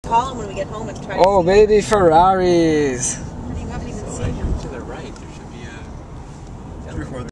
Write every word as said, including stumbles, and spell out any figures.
call him when we get home and try to Oh, baby Ferraris. You haven't even seen him. To the right, there should be a...